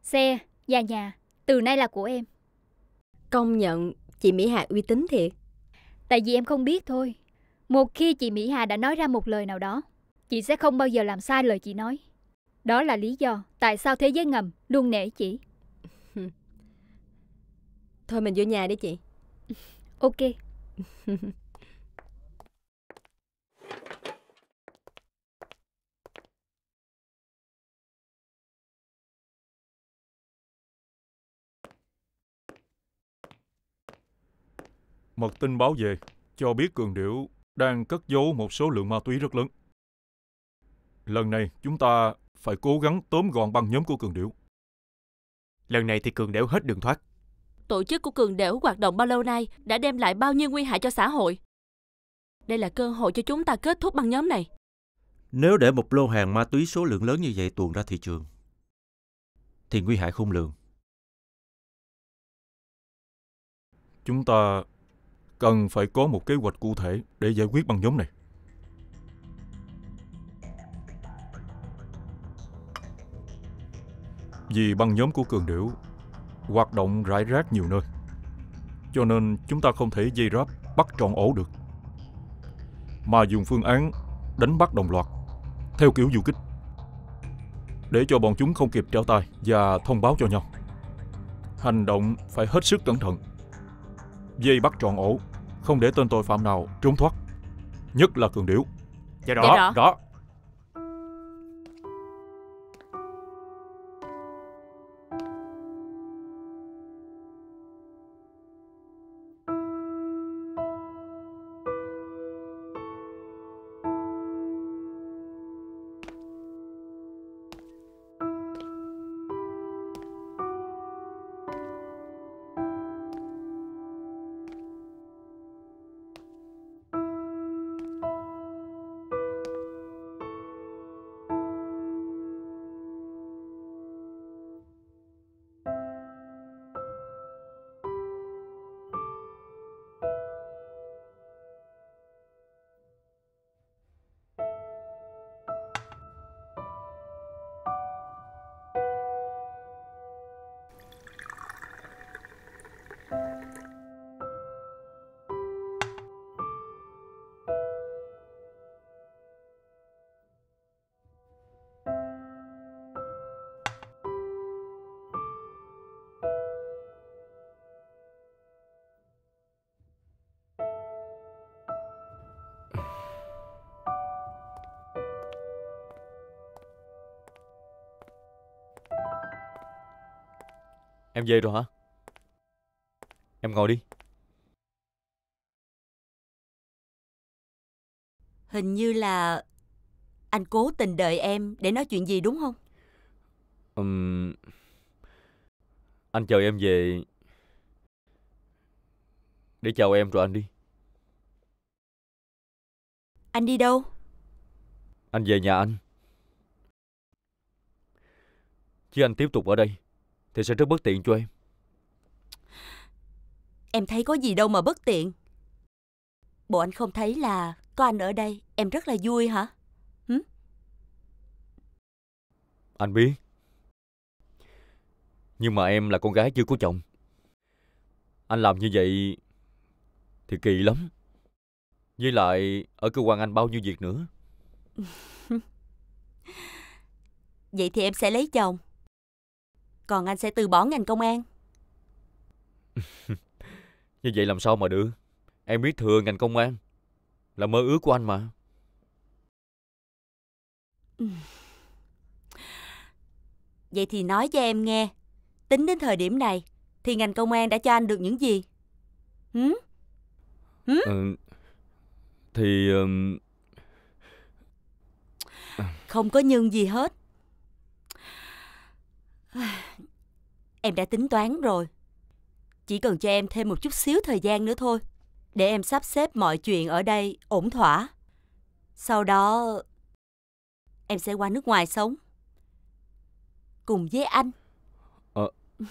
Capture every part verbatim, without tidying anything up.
Xe và nhà từ nay là của em. Công nhận chị Mỹ Hà uy tín thiệt. Tại vì em không biết thôi. Một khi chị Mỹ Hà đã nói ra một lời nào đó, chị sẽ không bao giờ làm sai lời chị nói. Đó là lý do tại sao thế giới ngầm luôn nể chị. Thôi mình vô nhà đi chị. Ok. Mật tin báo về cho biết Cường Điểu đang cất giấu một số lượng ma túy rất lớn. Lần này chúng ta phải cố gắng tóm gọn băng nhóm của Cường Điểu. Lần này thì Cường Điểu hết đường thoát. Tổ chức của Cường Điểu hoạt động bao lâu nay đã đem lại bao nhiêu nguy hại cho xã hội. Đây là cơ hội cho chúng ta kết thúc băng nhóm này. Nếu để một lô hàng ma túy số lượng lớn như vậy tuồn ra thị trường thì nguy hại khôn lường. Chúng ta cần phải có một kế hoạch cụ thể để giải quyết băng nhóm này. Vì băng nhóm của Cường Điểu hoạt động rải rác nhiều nơi, cho nên chúng ta không thể dây ráp bắt trọn ổ được, mà dùng phương án đánh bắt đồng loạt theo kiểu du kích, để cho bọn chúng không kịp trở tay và thông báo cho nhau. Hành động phải hết sức cẩn thận, dây bắt trọn ổ, không để tên tội phạm nào trốn thoát, nhất là Cường Điểu. Dạ Dạ rõ, rõ. rõ. Em về rồi hả? Em ngồi đi. Hình như là anh cố tình đợi em để nói chuyện gì đúng không? Ừm, Anh chờ em về để chào em rồi anh đi. Anh đi đâu? Anh về nhà anh. Chứ anh tiếp tục ở đây thì sẽ rất bất tiện cho em. Em thấy có gì đâu mà bất tiện. Bộ anh không thấy là có anh ở đây em rất là vui hả? Hử? Anh biết. Nhưng mà em là con gái chưa có chồng. Anh làm như vậy thì kỳ lắm. Với lại ở cơ quan anh bao nhiêu việc nữa. Vậy thì em sẽ lấy chồng. Còn anh sẽ từ bỏ ngành công an. Như vậy làm sao mà được. Em biết thừa ngành công an là mơ ước của anh mà. Vậy thì nói cho em nghe, tính đến thời điểm này thì ngành công an đã cho anh được những gì? Hử? Hử? Ừ, thì... Um... Không có nhưng gì hết. Em đã tính toán rồi. Chỉ cần cho em thêm một chút xíu thời gian nữa thôi, để em sắp xếp mọi chuyện ở đây ổn thỏa. Sau đó em sẽ qua nước ngoài sống cùng với anh. Ờ.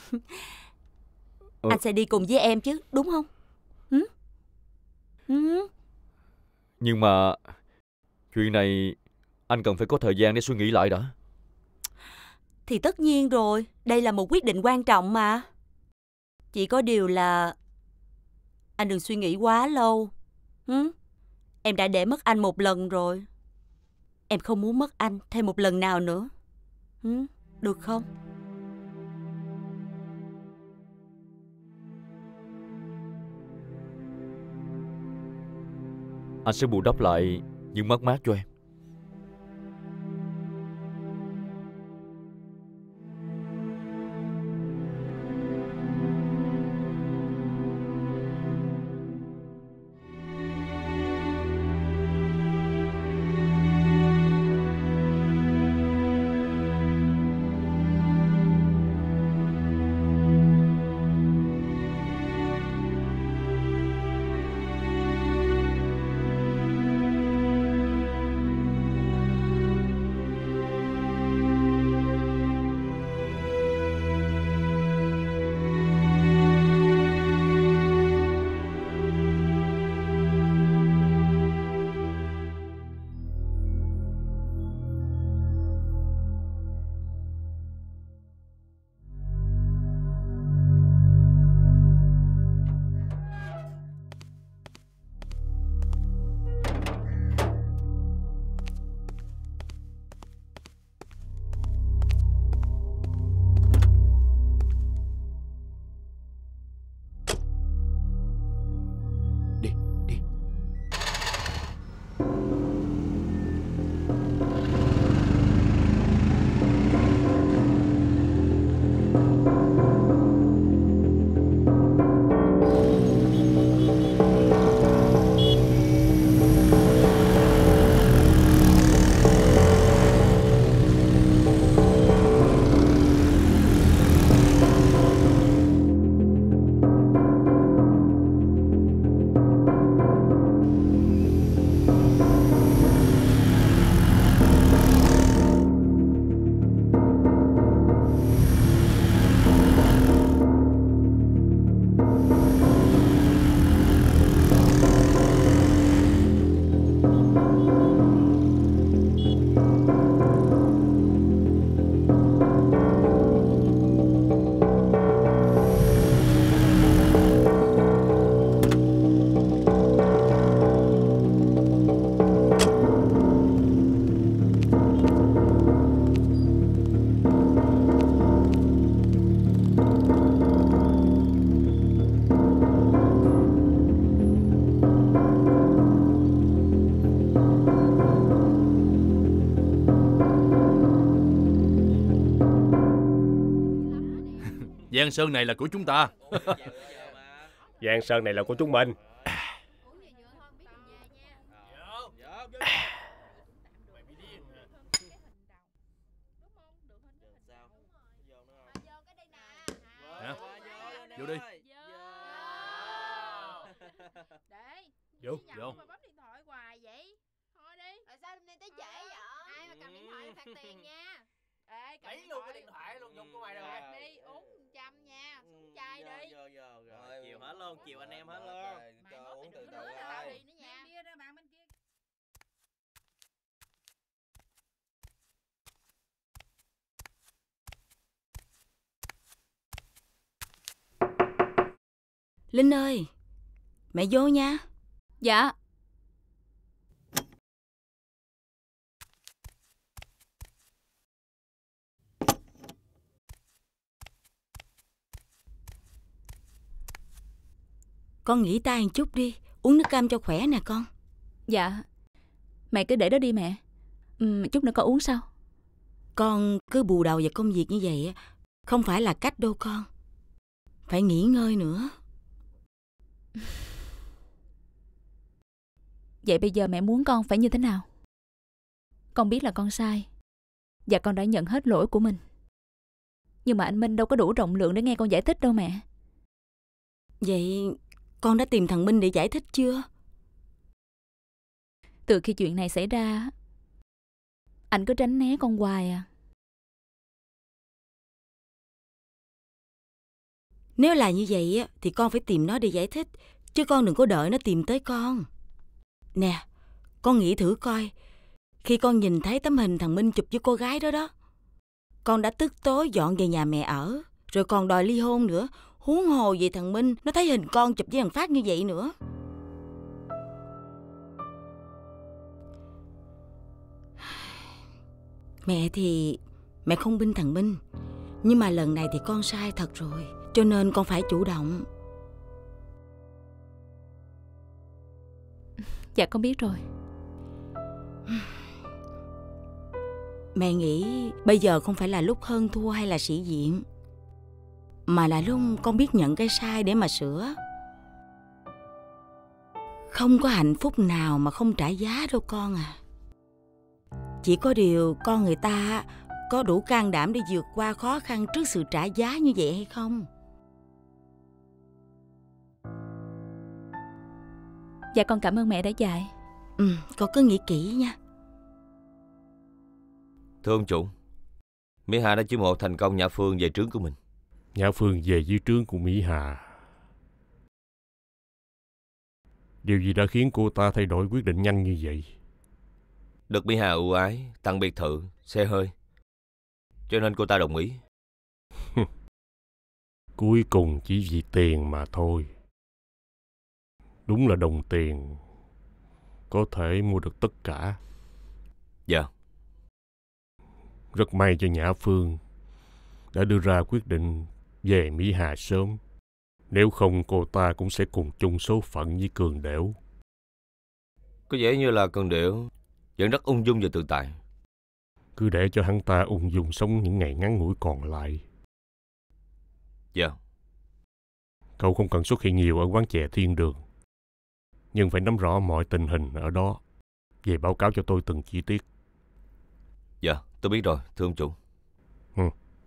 Ờ. Anh sẽ đi cùng với em chứ, đúng không? Hử? Hử? Nhưng mà chuyện này anh cần phải có thời gian để suy nghĩ lại đã. Thì tất nhiên rồi, đây là một quyết định quan trọng mà. Chỉ có điều là anh đừng suy nghĩ quá lâu. Hứ? Em đã để mất anh một lần rồi. Em không muốn mất anh thêm một lần nào nữa. Hứ? Được không? Anh sẽ bù đắp lại những mất mát cho em. Giang sơn này là của chúng ta. Giang sơn này là của chúng mình. Nè, vô đi. Vô, vô. Bấm điện thoại hoài vậy? Thôi đi. Tại sao hôm nay tới trễ vậy? Ai mà cầm điện thoại phạt tiền nha. Ê, cầm Lấy điện luôn thoại. cái điện thoại luôn, dùng của mày rồi. Phạt đi, uống một trăm nha. Xuống chai đi. Vô, vô, rồi. Chiều hết luôn, chiều anh em hết luôn. Mày mất thì đừng nữa là tao đi nữa nha. Bia ra bạn bên kia. Linh ơi, mẹ vô nha. Dạ. Con nghỉ tay một chút đi, uống nước cam cho khỏe nè con. Dạ. Mẹ cứ để đó đi mẹ. Ừ, chút nữa con uống sau. Con cứ bù đầu vào công việc như vậy không phải là cách đâu con. Phải nghỉ ngơi nữa. Vậy bây giờ mẹ muốn con phải như thế nào? Con biết là con sai và con đã nhận hết lỗi của mình. Nhưng mà anh Minh đâu có đủ rộng lượng để nghe con giải thích đâu mẹ. Vậy con đã tìm thằng Minh để giải thích chưa? Từ khi chuyện này xảy ra, anh cứ tránh né con hoài à. Nếu là như vậy thì con phải tìm nó để giải thích, chứ con đừng có đợi nó tìm tới con. Nè, con nghĩ thử coi, khi con nhìn thấy tấm hình thằng Minh chụp với cô gái đó đó, con đã tức tối dọn về nhà mẹ ở, rồi còn đòi ly hôn nữa. Huống hồ gì thằng Minh nó thấy hình con chụp với thằng Phát như vậy nữa. Mẹ thì mẹ không binh thằng Minh, nhưng mà lần này thì con sai thật rồi, cho nên con phải chủ động. Dạ con biết rồi. Mẹ nghĩ bây giờ không phải là lúc hơn thua hay là sĩ diện, mà là lúc con biết nhận cái sai để mà sửa. Không có hạnh phúc nào mà không trả giá đâu con à. Chỉ có điều con người ta có đủ can đảm để vượt qua khó khăn trước sự trả giá như vậy hay không? Dạ con cảm ơn mẹ đã dạy. Ừ, con cứ nghĩ kỹ nha. Thưa ông chủ, Mỹ Hà đã chiêu mộ thành công Nhã Phương về trướng của mình. Nhã Phương về dưới trướng của Mỹ Hà. Điều gì đã khiến cô ta thay đổi quyết định nhanh như vậy? Được Mỹ Hà ưu ái, tặng biệt thự, xe hơi, cho nên cô ta đồng ý. Cuối cùng chỉ vì tiền mà thôi. Đúng là đồng tiền có thể mua được tất cả. Dạ. Rất may cho Nhã Phương đã đưa ra quyết định về Mỹ Hà sớm. Nếu không cô ta cũng sẽ cùng chung số phận với Cường Đểu. Có vẻ như là Cường Đểu vẫn rất ung dung và tự tại. Cứ để cho hắn ta ung dung sống những ngày ngắn ngủi còn lại. Dạ. Cậu không cần xuất hiện nhiều ở quán chè Thiên Đường, nhưng phải nắm rõ mọi tình hình ở đó, về báo cáo cho tôi từng chi tiết. Dạ, tôi biết rồi, thưa ông chủ. Ừ.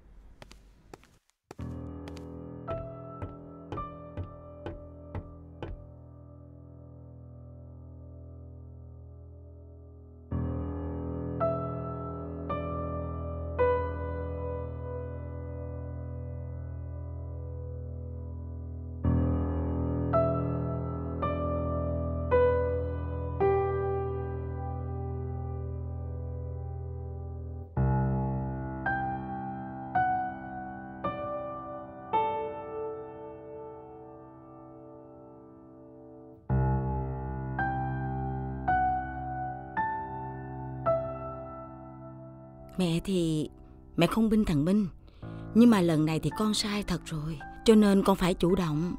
Mẹ thì mẹ không binh thằng Minh, nhưng mà lần này thì con sai thật rồi, cho nên con phải chủ động.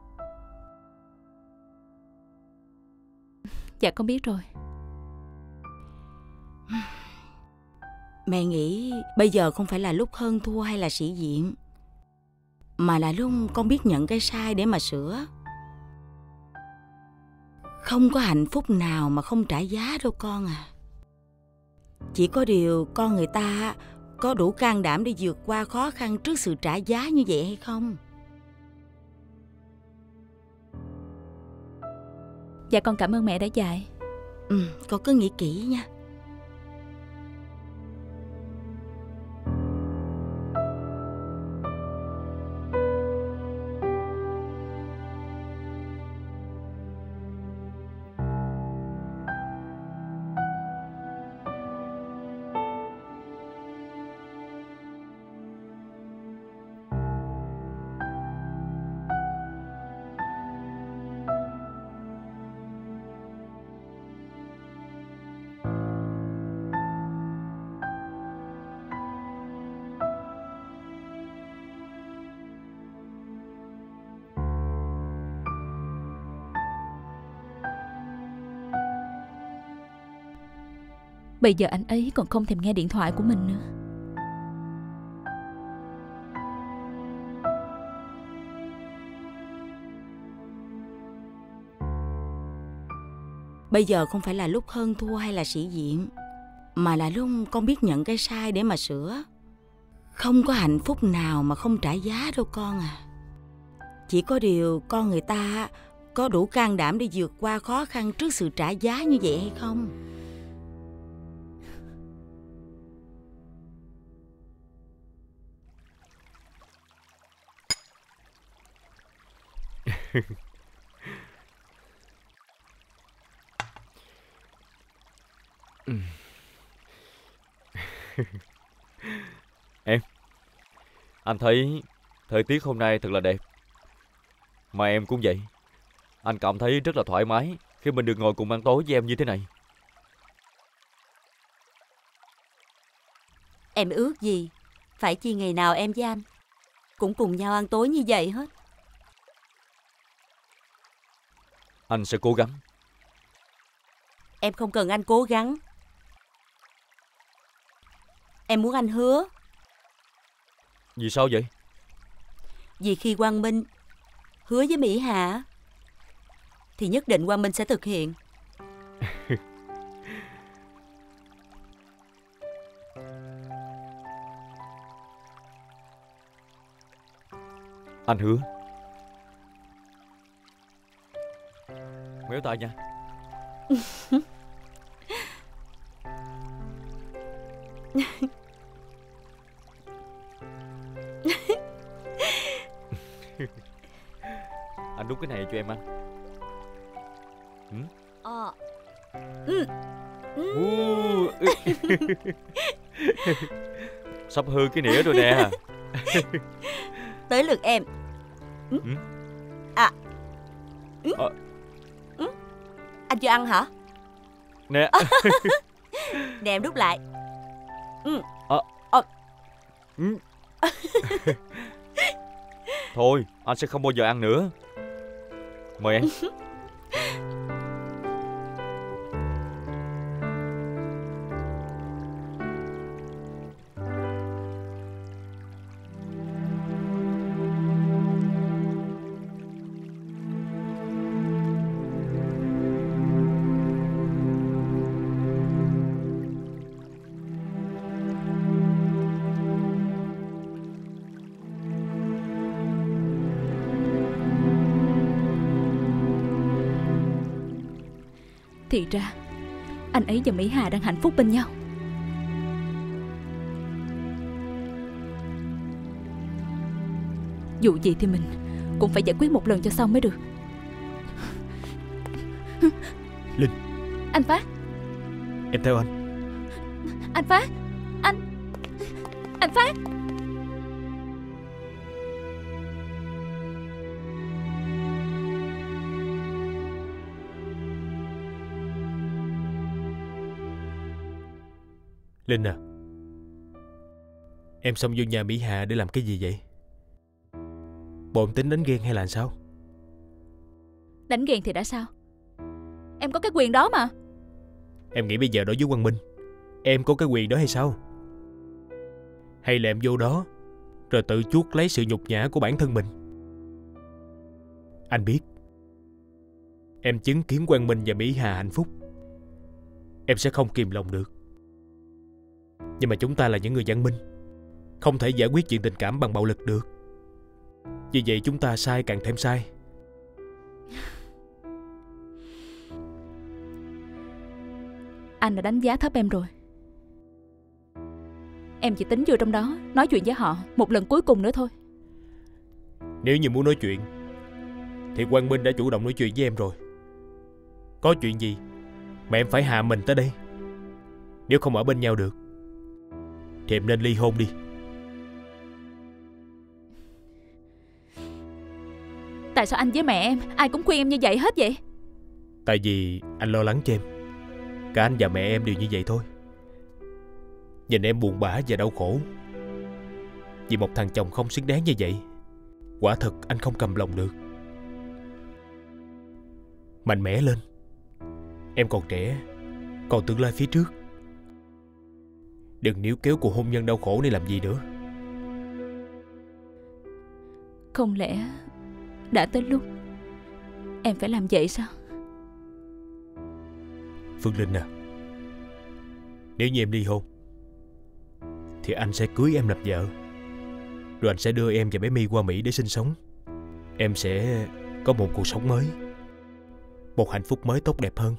Dạ con biết rồi. Mẹ nghĩ bây giờ không phải là lúc hơn thua hay là sĩ diện, mà là lúc con biết nhận cái sai để mà sửa. Không có hạnh phúc nào mà không trả giá đâu con à. Chỉ có điều con người ta có đủ can đảm để vượt qua khó khăn trước sự trả giá như vậy hay không? Dạ con cảm ơn mẹ đã dạy. Ừ, con cứ nghĩ kỹ nha. Bây giờ anh ấy còn không thèm nghe điện thoại của mình nữa. Bây giờ không phải là lúc hơn thua hay là sĩ diện, mà là lúc con biết nhận cái sai để mà sửa. Không có hạnh phúc nào mà không trả giá đâu con à. Chỉ có điều con người ta có đủ can đảm để vượt qua khó khăn trước sự trả giá như vậy hay không? Em, anh thấy thời tiết hôm nay thật là đẹp. Mà em cũng vậy. Anh cảm thấy rất là thoải mái khi mình được ngồi cùng ăn tối với em như thế này. Em ước gì phải chi ngày nào em với anh cũng cùng nhau ăn tối như vậy hết. Anh sẽ cố gắng. Em không cần anh cố gắng. Em muốn anh hứa. Vì sao vậy? Vì khi Quang Minh hứa với Mỹ Hà thì nhất định Quang Minh sẽ thực hiện. Anh hứa. Méo tay nha. Anh đút cái này cho em ăn. Ừ? Ờ. Ừ. Uh. Sắp hư cái nĩa rồi nè. Tới lượt em. Ừ? Ừ? À. Ừ? À. Ừ? Anh chưa ăn hả? Nè. Nè em đút lại. Ừ. À. Ờ. Ừ. Thôi, anh sẽ không bao giờ ăn nữa. Mời em. Thì ra anh ấy và Mỹ Hà đang hạnh phúc bên nhau. Dù gì thì mình cũng phải giải quyết một lần cho xong mới được. Linh. Anh Phát. Em theo anh. Anh Phát. Anh Anh Phát. Linh à, em xông vô nhà Mỹ Hà để làm cái gì vậy? Bộ em tính đánh ghen hay là sao? Đánh ghen thì đã sao? Em có cái quyền đó mà. Em nghĩ bây giờ đối với Quang Minh, em có cái quyền đó hay sao? Hay là em vô đó rồi tự chuốc lấy sự nhục nhã của bản thân mình? Anh biết, em chứng kiến Quang Minh và Mỹ Hà hạnh phúc, em sẽ không kìm lòng được. Nhưng mà chúng ta là những người văn minh, không thể giải quyết chuyện tình cảm bằng bạo lực được. Vì vậy chúng ta sai càng thêm sai. Anh đã đánh giá thấp em rồi. Em chỉ tính vô trong đó nói chuyện với họ một lần cuối cùng nữa thôi. Nếu như muốn nói chuyện thì Quang Minh đã chủ động nói chuyện với em rồi. Có chuyện gì mà em phải hạ mình tới đây? Nếu không ở bên nhau được thì em nên ly hôn đi. Tại sao anh với mẹ em ai cũng khuyên em như vậy hết vậy? Tại vì anh lo lắng cho em. Cả anh và mẹ em đều như vậy thôi. Nhìn em buồn bã và đau khổ vì một thằng chồng không xứng đáng như vậy, quả thật anh không cầm lòng được. Mạnh mẽ lên. Em còn trẻ, còn tương lai phía trước. Đừng níu kéo cuộc hôn nhân đau khổ này làm gì nữa. Không lẽ đã tới lúc em phải làm vậy sao? Phương Linh à, nếu như em ly hôn thì anh sẽ cưới em làm vợ. Rồi anh sẽ đưa em và bé My qua Mỹ để sinh sống. Em sẽ có một cuộc sống mới, một hạnh phúc mới tốt đẹp hơn.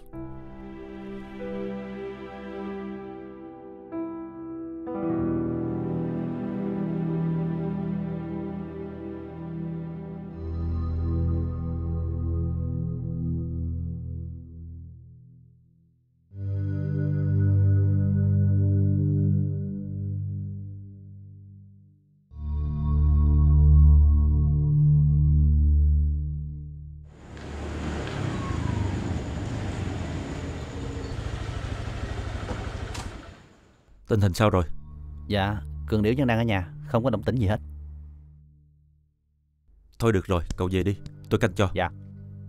Tình hình sao rồi? Dạ, Cường Điểu vẫn đang ở nhà, không có động tĩnh gì hết. Thôi được rồi, cậu về đi, tôi canh cho. Dạ.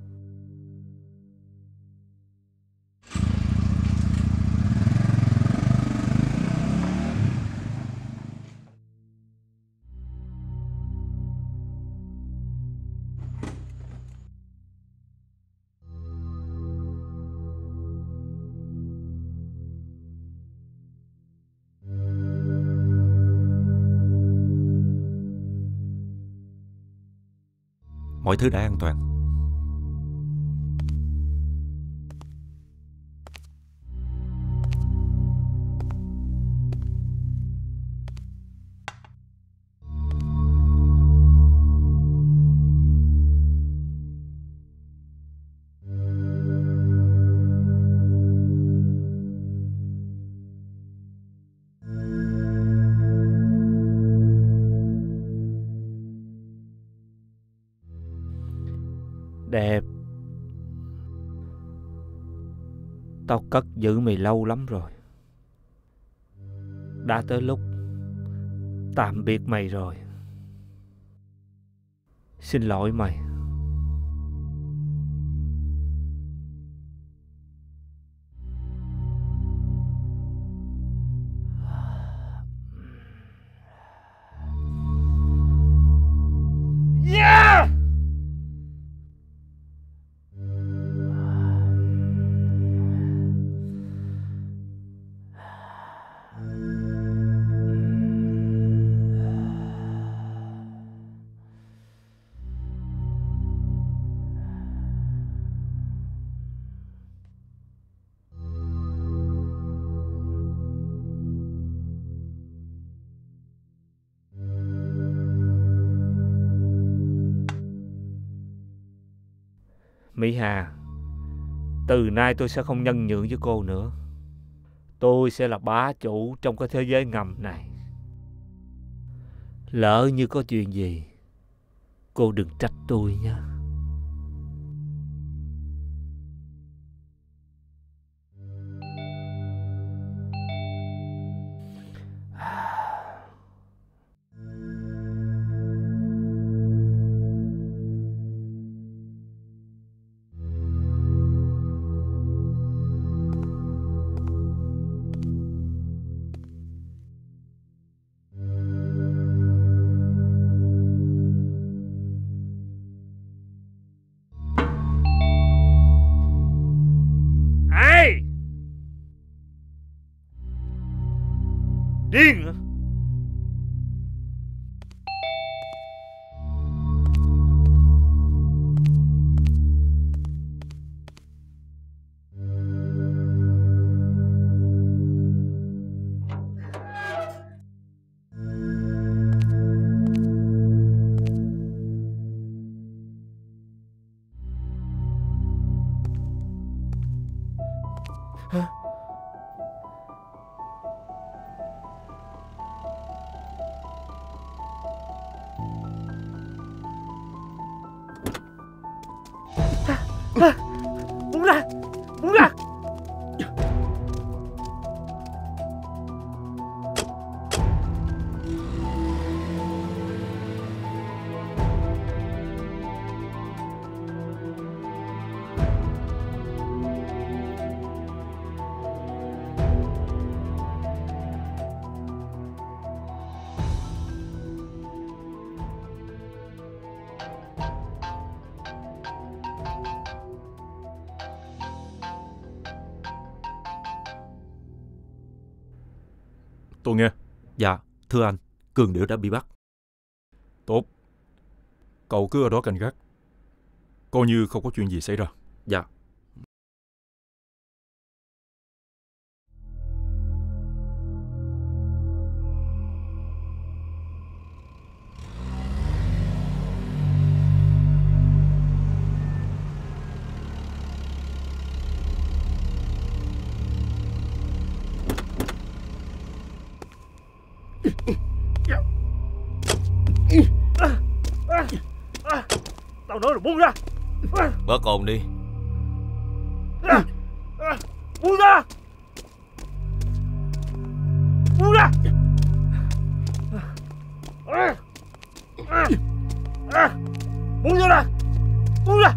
Mọi thứ đã an toàn. Đẹp. Tao cất giữ mày lâu lắm rồi. Đã tới lúc tạm biệt mày rồi. Xin lỗi mày. Yeah! Mỹ Hà, từ nay tôi sẽ không nhân nhượng với cô nữa. Tôi sẽ là bá chủ trong cái thế giới ngầm này. Lỡ như có chuyện gì, cô đừng trách tôi nhé. Điên hả? À, buông ra, buông ra. Tôi nghe. Dạ, thưa anh, Cường Điểu đã bị bắt. Tốt. Cậu cứ ở đó canh gác, coi như không có chuyện gì xảy ra. Dạ. Tao nói là buông ra. Bớt ồn đi. Buông ra. Buông ra. Buông ra ra. Buông ra.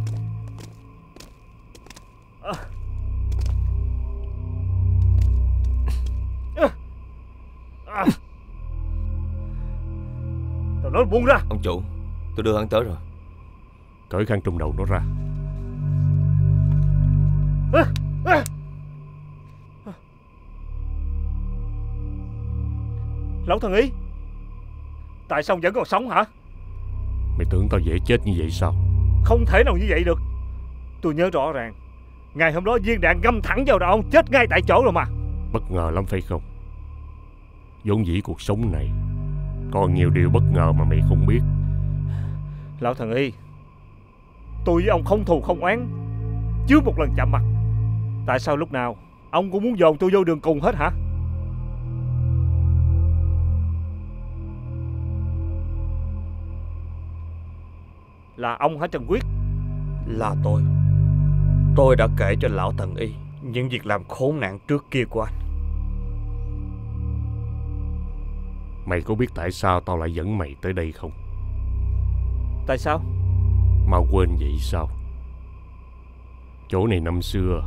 Tao nói buông ra. Ông chủ, tôi đưa hắn tới rồi. Cởi khăn trùm đầu nó ra. Lão thần ý, tại sao vẫn còn sống hả? Mày tưởng tao dễ chết như vậy sao? Không thể nào như vậy được. Tôi nhớ rõ ràng, ngày hôm đó viên đạn găm thẳng vào đầu ông, chết ngay tại chỗ rồi mà. Bất ngờ lắm phải không? Vốn dĩ cuộc sống này còn nhiều điều bất ngờ mà mày không biết. Lão thần y, tôi với ông không thù không oán, chưa một lần chạm mặt. Tại sao lúc nào ông cũng muốn dồn tôi vô đường cùng hết hả? Là ông hả Trần Quyết? Là tôi. Tôi đã kể cho lão thần y những việc làm khốn nạn trước kia của anh. Mày có biết tại sao tao lại dẫn mày tới đây không? Tại sao? Mà quên vậy sao? Chỗ này năm xưa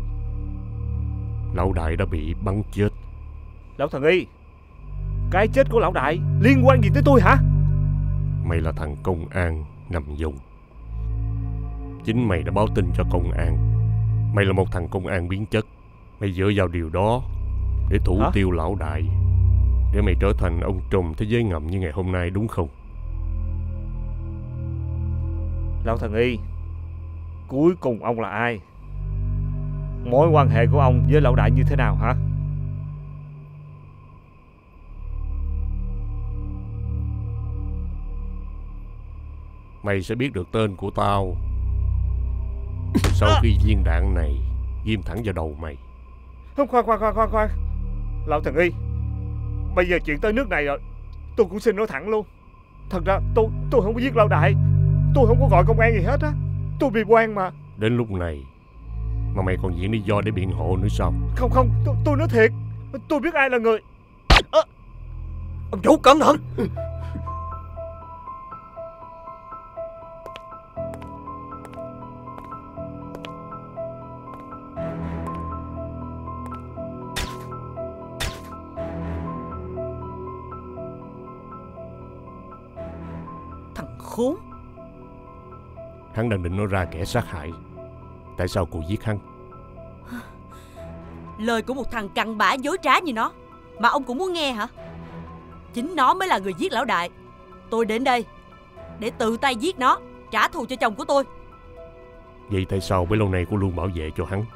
lão đại đã bị bắn chết. Lão thần y, cái chết của lão đại liên quan gì tới tôi hả? Mày là thằng công an nằm vùng. Chính mày đã báo tin cho công an. Mày là một thằng công an biến chất. Mày dựa vào điều đó để thủ Hả? tiêu lão đại, để mày trở thành ông trùm thế giới ngầm như ngày hôm nay, đúng không? Lão thần y, cuối cùng ông là ai? Mối quan hệ của ông với lão đại như thế nào hả? Mày sẽ biết được tên của tao sau khi viên đạn này ghim thẳng vào đầu mày. Không, khoan khoan khoan khoan khoan Lão thần y, bây giờ chuyện tới nước này rồi, tôi cũng xin nói thẳng luôn. Thật ra tôi tôi không có giết lão đại, tôi không có gọi công an gì hết á. Tôi bị oan mà. Đến lúc này mà mày còn diễn lý do để biện hộ nữa sao? Không không, tôi, tôi nói thiệt, tôi biết ai là người. À, ông chủ cẩn thận. Khốn. Hắn đang định nói ra kẻ sát hại. Tại sao cô giết hắn? Lời của một thằng cặn bã dối trá như nó mà ông cũng muốn nghe hả? Chính nó mới là người giết lão đại. Tôi đến đây để tự tay giết nó, trả thù cho chồng của tôi. Vậy tại sao bấy lâu nay cô luôn bảo vệ cho hắn?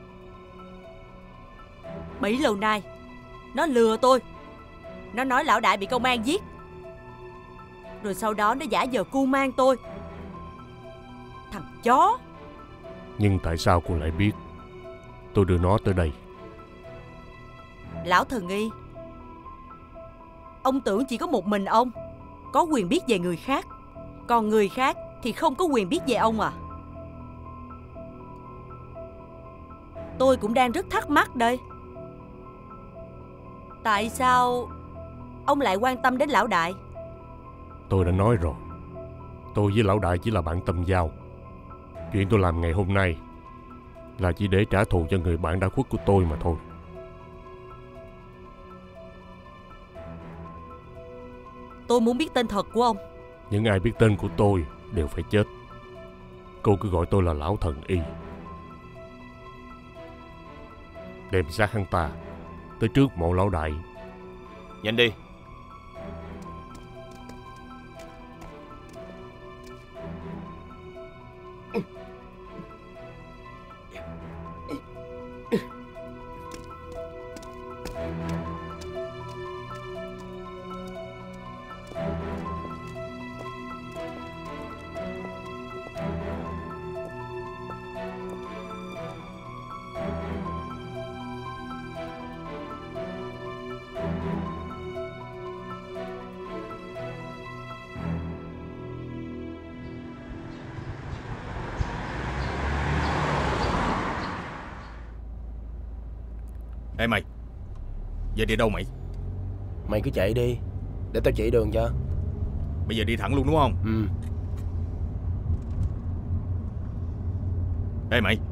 Bấy lâu nay nó lừa tôi. Nó nói lão đại bị công an giết, rồi sau đó nó giả vờ cu mang tôi. Thằng chó. Nhưng tại sao cô lại biết tôi đưa nó tới đây? Lão thần y, ông tưởng chỉ có một mình ông có quyền biết về người khác, còn người khác thì không có quyền biết về ông à? Tôi cũng đang rất thắc mắc đây. Tại sao ông lại quan tâm đến lão đại? Tôi đã nói rồi, tôi với lão đại chỉ là bạn tâm giao. Chuyện tôi làm ngày hôm nay là chỉ để trả thù cho người bạn đã khuất của tôi mà thôi. Tôi muốn biết tên thật của ông. Những ai biết tên của tôi đều phải chết. Cô cứ gọi tôi là lão thần y. Đem xác hắn ta tới trước mộ lão đại. Nhanh đi. Ê mày, về đi đâu mày? Mày cứ chạy đi, để tao chỉ đường cho. Bây giờ đi thẳng luôn đúng không? Ừ. Ê mày.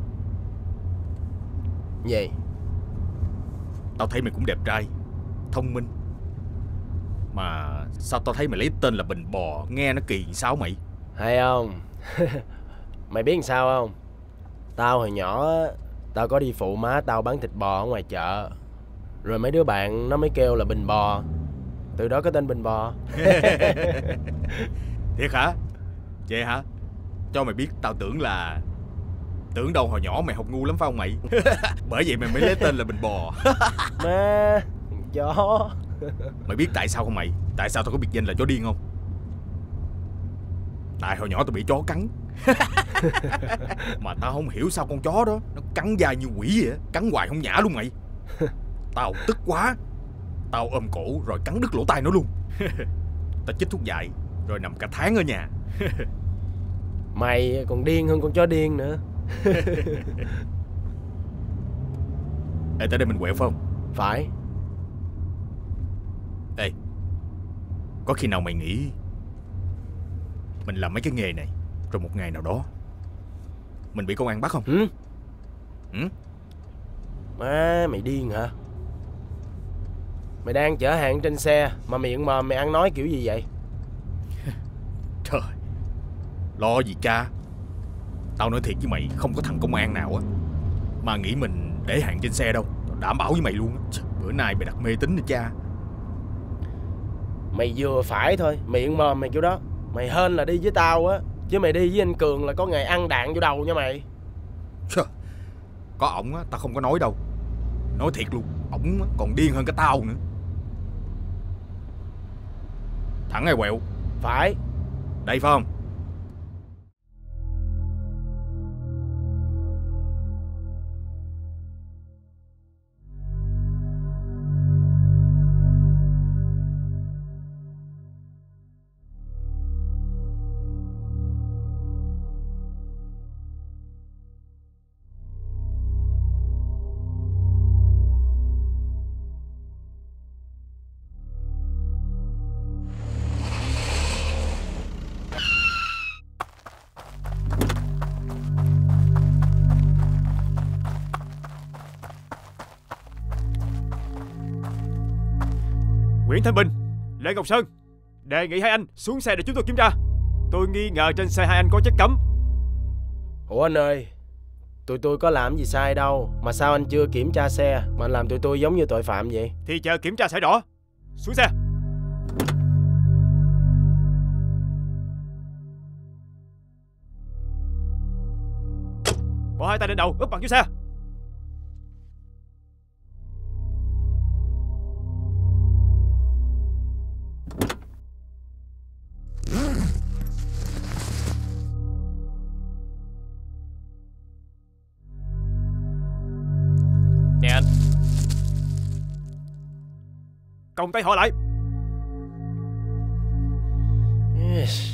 Gì? Tao thấy mày cũng đẹp trai, thông minh. Mà sao tao thấy mày lấy tên là Bình Bò, nghe nó kỳ sao mày? Hay không? Mày biết làm sao không? Tao hồi nhỏ á, tao có đi phụ má tao bán thịt bò ở ngoài chợ. Rồi mấy đứa bạn nó mới kêu là Bình Bò. Từ đó có tên Bình Bò. Thiệt hả? Vậy hả? Cho mày biết tao tưởng là... Tưởng đâu hồi nhỏ mày học ngu lắm phải không mày? Bởi vậy mày mới lấy tên là Bình Bò. Má, chó. Mày biết tại sao không mày? Tại sao tao có biệt danh là chó điên không? Tại hồi nhỏ tao bị chó cắn. Mà tao không hiểu sao con chó đó nó cắn dai như quỷ vậy. Cắn hoài không nhả luôn mày. Tao tức quá. Tao ôm cổ rồi cắn đứt lỗ tai nó luôn. Tao chích thuốc dại rồi nằm cả tháng ở nhà. Mày còn điên hơn con chó điên nữa. Ê, tới đây mình quẹo phải không? Phải. Ê, có khi nào mày nghĩ mình làm mấy cái nghề này rồi một ngày nào đó mình bị công an bắt không? Ừ. Ừ? Má, mày điên hả? Mày đang chở hàng trên xe mà miệng mồm mày ăn nói kiểu gì vậy? Trời, lo gì cha. Tao nói thiệt với mày, không có thằng công an nào á mà nghĩ mình để hàng trên xe đâu. Tao đảm bảo với mày luôn á. Bữa nay mày đặt mê tín rồi cha. Mày vừa phải thôi, miệng mồm mày kiểu đó. Mày hên là đi với tao á, chứ mày đi với anh Cường là có ngày ăn đạn vô đầu nha mày. Trời, có ổng á, tao không có nói đâu. Nói thiệt luôn, ổng còn điên hơn cả tao nữa. Thẳng hay quẹo? Phải. Đây phải không? Nguyễn Thanh Bình, Lê Ngọc Sơn, đề nghị hai anh xuống xe để chúng tôi kiểm tra. Tôi nghi ngờ trên xe hai anh có chất cấm. Ủa anh ơi, tụi tôi có làm gì sai đâu mà sao anh chưa kiểm tra xe mà anh làm tụi tôi giống như tội phạm vậy? Thì chờ kiểm tra sẽ rõ. Xuống xe. Bỏ hai tay lên đầu, úp mặt vô xe. Nè anh, còng tay họ lại. Yes.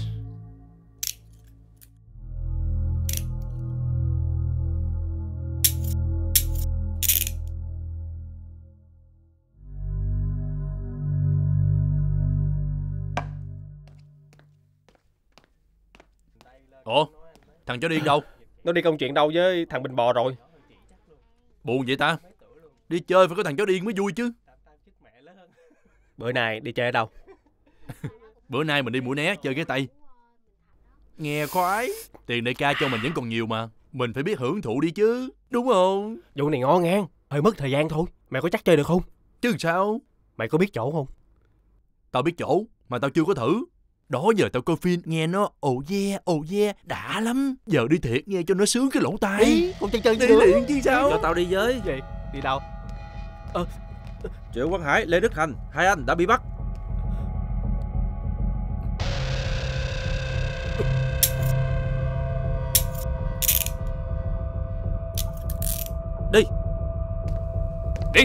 Ủa, thằng chó điên đâu? Nó đi công chuyện đâu với thằng Bình Bò rồi. Buồn vậy ta? Đi chơi phải có thằng chó điên mới vui chứ. Bữa nay đi chơi ở đâu? Bữa nay mình đi Mũi Né chơi cái Tây. Nghe khoái. Tiền đại ca cho mình vẫn còn nhiều mà. Mình phải biết hưởng thụ đi chứ. Đúng không? Vụ này ngó ngang, hơi mất thời gian thôi. Mày có chắc chơi được không? Chứ sao? Mày có biết chỗ không? Tao biết chỗ mà tao chưa có thử. Đó giờ tao coi phim nghe nó ồ yeah, ồ yeah, đã lắm. Giờ đi thiệt nghe cho nó sướng cái lỗ tai. Đi, con chơi chơi đi liền chứ sao? Cho tao đi với. Gì? Đi đâu? Ờ, Triệu Quang Hải, Lê Đức Thành, hai anh đã bị bắt. Đi. Đi.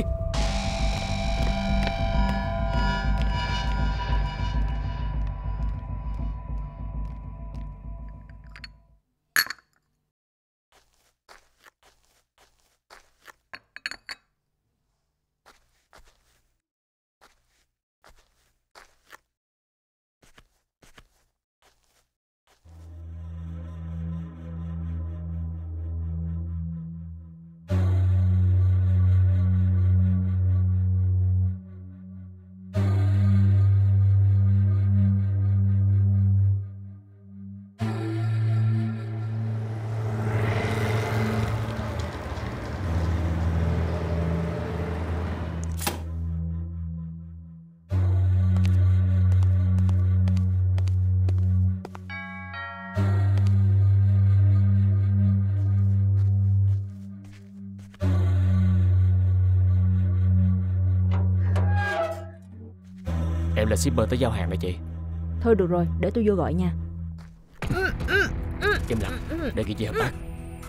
em là shipper tới giao hàng đó chị. Thôi được rồi, để tôi vô gọi nha. Im lặng, để chị chị hợp tác.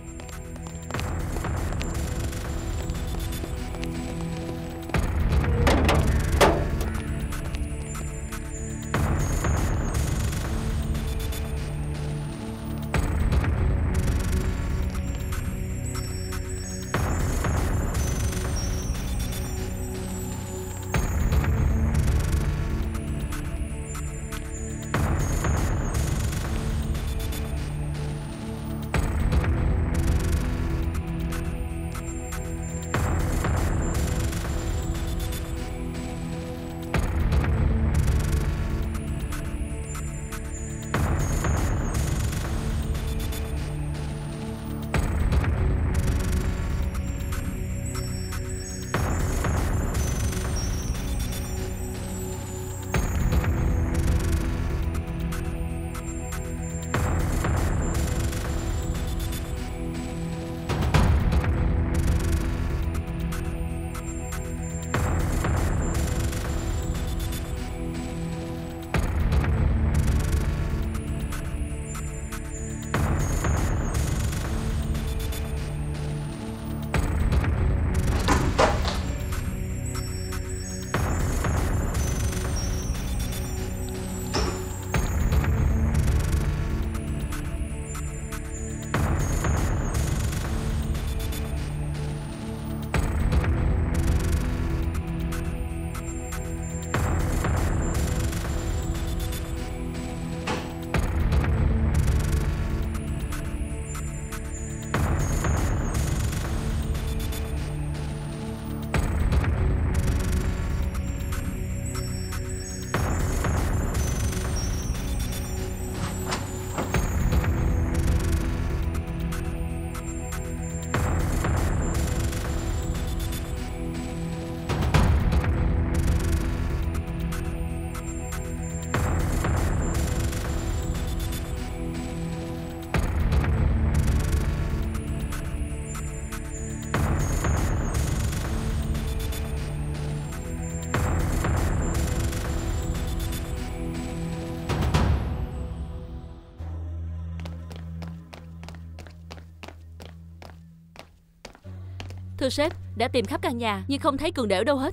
Thưa sếp, đã tìm khắp căn nhà nhưng không thấy Cường Đểu đâu hết.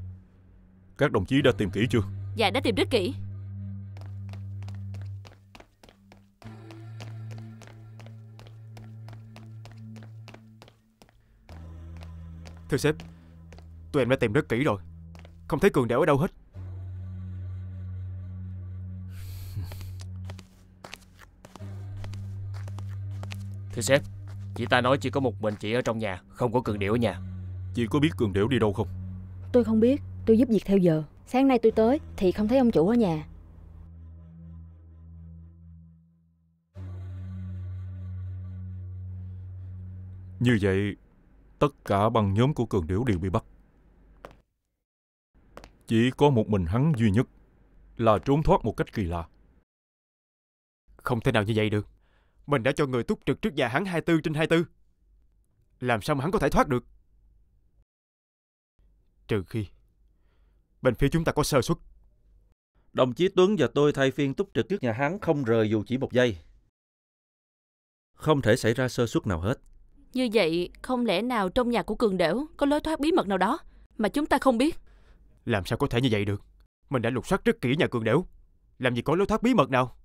Các đồng chí đã tìm kỹ chưa? Dạ đã tìm rất kỹ. Thưa sếp, tụi em đã tìm rất kỹ rồi, không thấy Cường Đểu ở đâu hết. Thưa sếp, chị ta nói chỉ có một mình chị ở trong nhà, không có Cường Đểu ở nhà. Chị có biết Cường Đểu đi đâu không? Tôi không biết, tôi giúp việc theo giờ. Sáng nay tôi tới thì không thấy ông chủ ở nhà. Như vậy, tất cả băng nhóm của Cường Đểu đều bị bắt. Chỉ có một mình hắn duy nhất là trốn thoát một cách kỳ lạ. Không thể nào như vậy được. Mình đã cho người túc trực trước nhà hắn hai mươi tư trên hai mươi tư. Làm sao mà hắn có thể thoát được? Trừ khi bên phía chúng ta có sơ suất. Đồng chí Tuấn và tôi thay phiên túc trực trước nhà hắn không rời dù chỉ một giây. Không thể xảy ra sơ suất nào hết. Như vậy, không lẽ nào trong nhà của Cường Đểu có lối thoát bí mật nào đó mà chúng ta không biết? Làm sao có thể như vậy được? Mình đã lục soát rất kỹ nhà Cường Đểu, làm gì có lối thoát bí mật nào?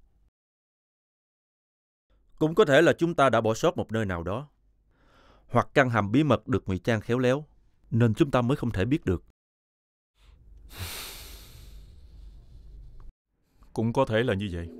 Cũng có thể là chúng ta đã bỏ sót một nơi nào đó, hoặc căn hầm bí mật được ngụy trang khéo léo, nên chúng ta mới không thể biết được. Cũng có thể là như vậy.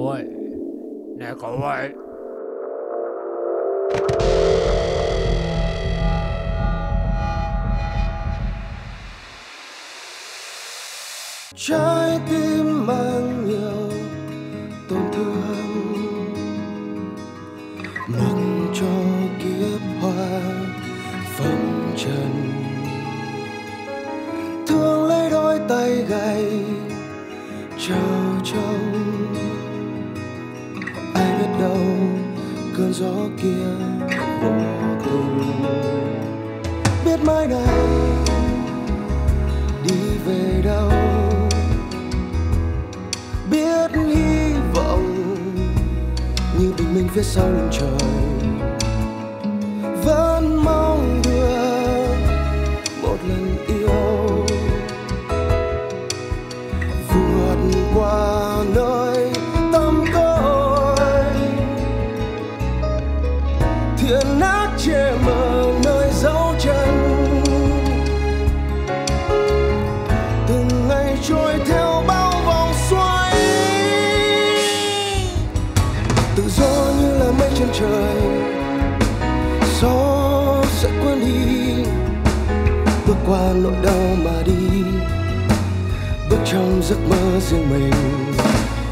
Cậu ơi, nè cậu ơi. Trái tim mang nhiều tổn thương, mặc cho kiếp hoa phong trần, thương lấy đôi tay gầy trao trông. Ai biết đâu cơn gió kia vô tình, biết mai này đi về đâu, biết hy vọng như bình minh phía sau lưng trời, vẫn mong được một lần yêu, vượt qua nơi tăm tối, thiện ác che mờ nơi dấu chân, từng ngày trôi theo bao vòng xoay, tự do như là mây trên trời, gió sẽ cuốn đi, bước qua nỗi đau mà đi, bước trong giấc mơ riêng mình.